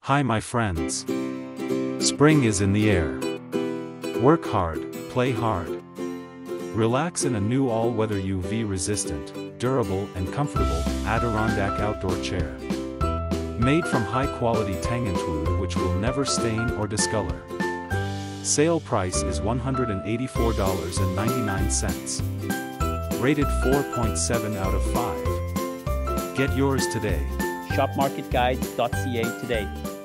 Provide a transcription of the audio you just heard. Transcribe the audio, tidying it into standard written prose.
Hi my friends. Spring is in the air. Work hard, play hard. Relax in a new all-weather UV-resistant, durable and comfortable Adirondack outdoor chair. Made from high-quality Tangentwood which will never stain or discolor. Sale price is $184.99. Rated 4.7 out of 5. Get yours today. shopmarketguide.ca today.